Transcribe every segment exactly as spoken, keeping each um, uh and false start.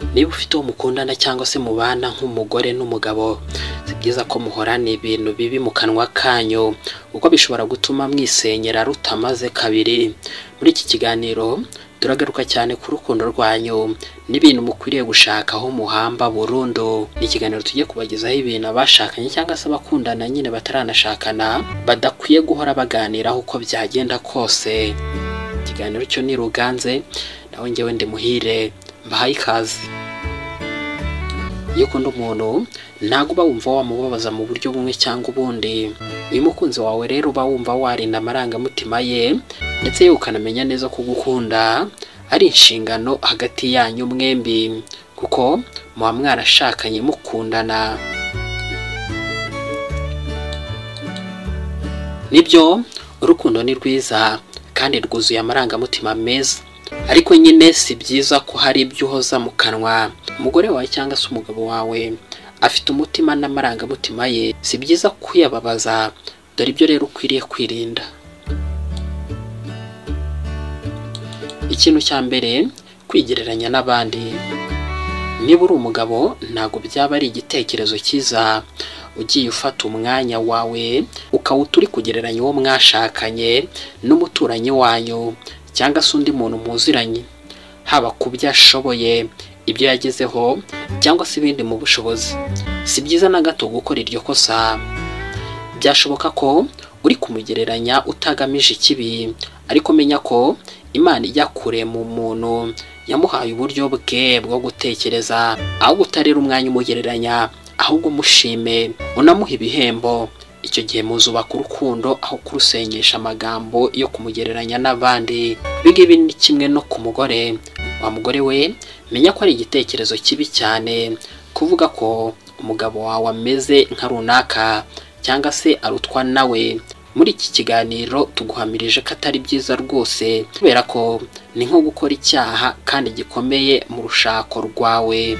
niba ufite uwo mukundana cyangwa se mubana nk'umugore n'umugabo, si byiza ko muhorana ibintu bibi mu kanwa kanyu kuko bishobora gutuma mwisenyera rutamaze kabiri. Muri iki kiganiro turagaruka cyane ku rukundo rwanyu n'ibintu mukwiriye gushaka aho muhamba burundu. Ni ikiganiro tugiye kubagezaho ibintu abashakanye cyangwa se abakundana nyine bataranashakana badakwiye guhora baganiraho uko byagenda kose. Ikiganiro cyo ni Ruganze, nawe njyewe ndi Muhire, mbahaye ikaze. Iyo ukunda umuntu ntabwo uba wumva wamubabaza mu buryo bumwe cyangwa ubundi. Uyu mukunzi wawe rero uba wumva warinda amarangamutima ye, ndetse yewe ukanamenya neza ko gukunda ari inshingano hagati yanyu mwembi, kuko muba mwarashakanye mukundana. Nibyo, urukundo ni rwiza kandi rwuzuye amarangamutima meza, ariko nyine si byiza ko hari ibyo uhoza mu kanwa. Umugore wawe cyangwa se umugabo wawe afite umutima n'amarangamutima ye, si byiza kuyababaza. Dore ibyo rero ukwiriye kwirinda. Ikintu cya mbere, kwigereranya n'abandi. Niba uri umugabo ntabwo byaba ari igitekerezo cyiza ugiye ufata umwanya wawe ukawuta uri kugereranya uwo mwashakanye n'umuturanyi wanyu cyangwa se undi muntu muziranye, haba ku byo ashoboye, ibyo yagezeho cyangwa se ibindi mu bushobozi. Si byiza na gato gukora iryo kosa. Byashoboka ko uri kumugereranya utagamije ikibi, ariko menya ko Imana ijya kure mu muntu yamuhaye uburyo bwe bwo gutekereza, aho gutarira umwanya umugereranya, ahubwo mushime unamuha ibihembo. Icyo gihe muzubaka urukundo aho kurusenyesha amagambo yo kumugereranya n'abandi. Ibi ni kimwe no ku mugore. Wa mugore we, menya ko ari igitekerezo kibi cyane kuvuga ko umugabo wawe ameze nka runaka cyangwa se arutwa nawe. Muri iki kiganiro tuguhamirije ko atari byiza rwose, kubera ko ni nko gukora icyaha kandi gikomeye mu rushako rwawe.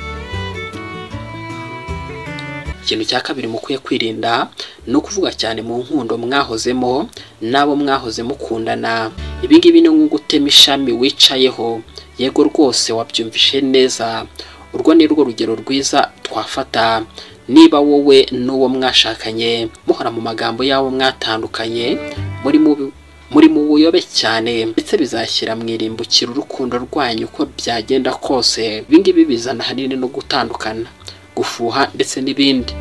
Ikintu cya kabiri mukwiye kwirinda ni ukuvuga cyane mu nkundo mwahozemo n'abo mwahoze mukundana. Ibi ngibi ni nko gutema ishami wicayeho. Yego rwose wabyumvishe neza, urwo ni rwo rugero rwiza twafata. Niba wowe n'uwo mwashakanye muhora mu magambo y'abo mwatandukanye, muri mu muri mu buyobe cyane, ndetse bizashyira mwirimbukira urukundo rwanyu uko byagenda kose. Ibi ngibi bizana hanini no gutandukana, gufuha ndetse n'ibindi.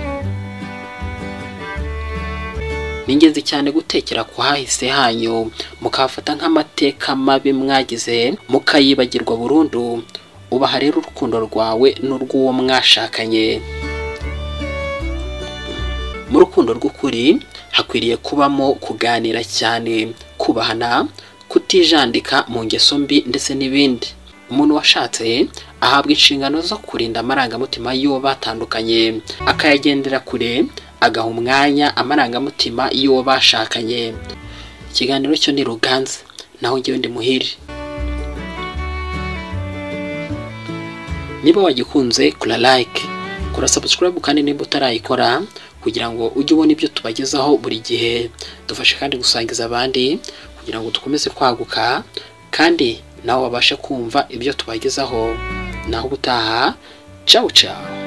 Ni ingenzi cyane gutekera ku hahise hanyu, mukafata nk'amateka mabi mwagize mukayibagirwa burundu. Ubaha rero urukundo rwawe n'urw'uwo mwashakanye. Mu rukundo rw'ukuri hakwiriye kubamo kuganira cyane, kubahana, kutijandika mu ngeso mbi ndetse n'ibindi. Umuntu washatse ahabwa inshingano zo kurinda amarangamutima y'uwo batandukanye, akayagendera kure, agaha umwanya amarangamutima y'uwo bashakanye. Ikiganiro cyo ni Ruganze, naho njyewe ndi Muhire. Niba wagikunze kura like, kura subscribe kandi niba utarayikora, kugira ngo ujye ubona ibyo tubagezaho buri gihe. Dufashe kandi gusangiza abandi kugira ngo dukomeze kwaguka kandi nawe babashe kumva ibyo tubagezaho. Naho gutaha, ciao ciao.